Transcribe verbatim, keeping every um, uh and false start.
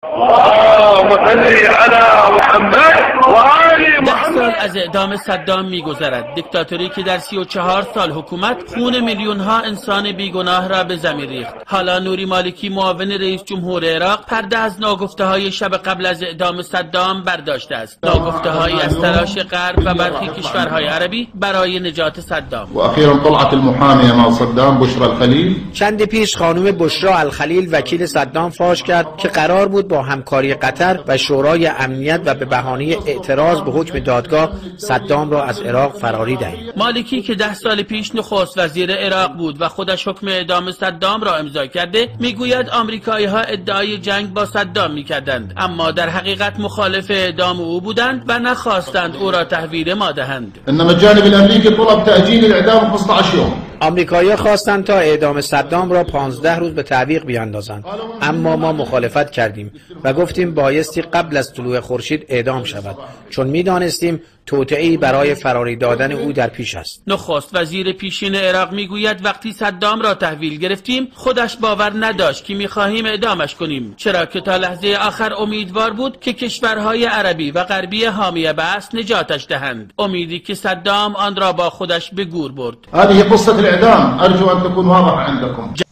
ده سال از اعدام صدام می‌گذرد، دیکتاتوری که در سی و چهار سال حکومت خون میلیون ها انسان بیگناه را به زمین ریخت. حالا نوری مالکی معاون رئیس جمهور عراق پرده از ناگفته‌های شب قبل از اعدام صدام برداشته است. ناگفته‌هایی از تلاش غرب و برخی کشورهای عربی برای نجات صدام. و اخیراً طلعت المحاميه مع صدام بشرى الخلیل. چند پیش خانم بشرى الخلیل وکیل صدام فاش کرد که قرار بود با همکاری قطر و شورای امنیت و به بهانه اعتراض به حکم دادگاه صدام را از عراق فراری دهیم. مالکی که ده سال پیش نخست وزیر عراق بود و خودش حکم اعدام صدام را امضا کرده، میگوید آمریکایی ها ادعای جنگ با صدام میکردند، اما در حقیقت مخالف اعدام او بودند و نخواستند او را تحویل ما دهند. انما الجانب الامریکی طلب تأجیل الاعدام خمسة عشر يوم. آمریکایی‌ها خواستند تا اعدام صدام را پانزده روز به تعویق بیاندازند، اما ما مخالفت کردیم و گفتیم بایستی قبل از طلوع خورشید اعدام شود، چون می‌دانستیم توطئه‌ای برای فراری دادن او در پیش است. نخست وزیر پیشین عراق میگوید وقتی صدام را تحویل گرفتیم خودش باور نداشت که می‌خواهیم اعدامش کنیم، چرا که تا لحظه آخر امیدوار بود که کشورهای عربی و غربی حامی بعث نجاتش دهند، امیدی که صدام آن را با خودش به گور برد. هذه قصة الإعدام، أرجو أن تكون واضحة عندكم.